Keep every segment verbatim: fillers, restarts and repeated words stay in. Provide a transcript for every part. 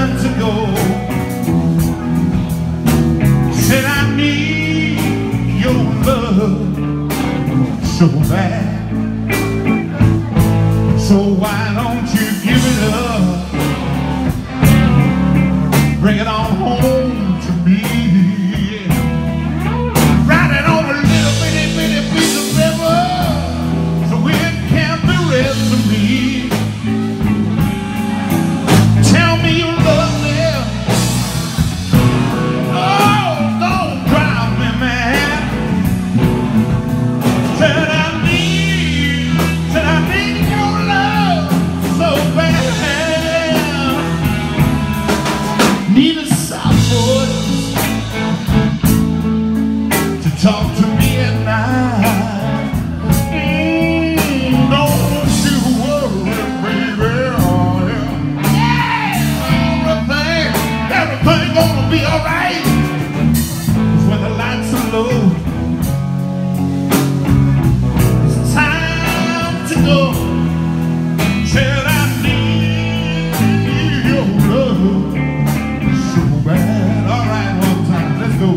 time to go. Said I need your love so bad. So why don't you give it up? Bring it on home to me. Write it on a little bitty bitty piece of paper so it can be read to me. Tell me you love me. Oh, don't drive me mad. Said I need, said I need your love so bad. Need a soft voice to talk to me at night. Mm, don't you worry, baby. Oh, yeah. Yeah, everything, everything gonna be alright. When the lights are low, it's time to go. Said I need your love so bad. All right, one time, let's go.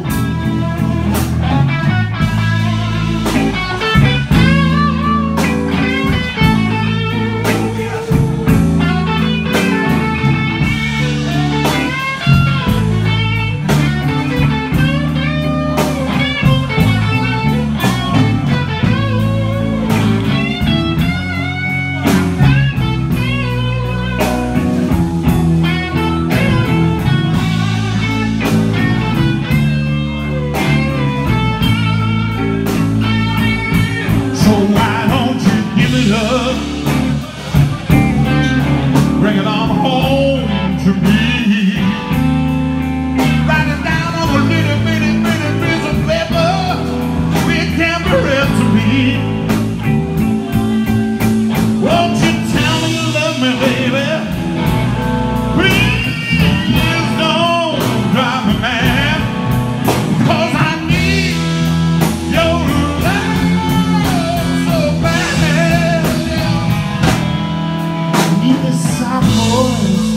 Bring it on home to me. Write it down on a little bitty bitty piece of paper so it can be read to me. Won't you tell me you love me, baby? Please don't drive me mad, 'cause I need your love so bad. Need a soft voice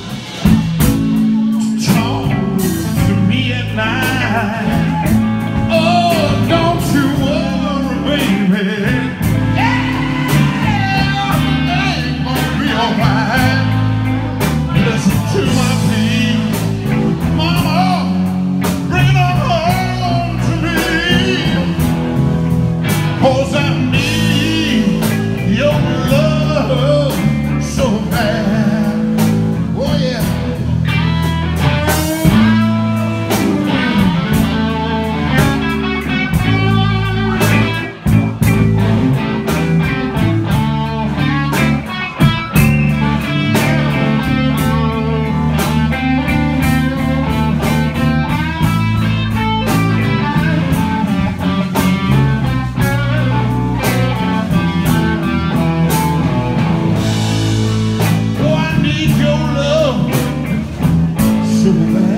to talk to me at night. Oh, don't you worry, baby. Yeah, everything's gonna be alright. Listen to my plea, Mama, bring it on home to me. 'Cause I need your love so bad. Oh yeah. Oh, I need your love so bad.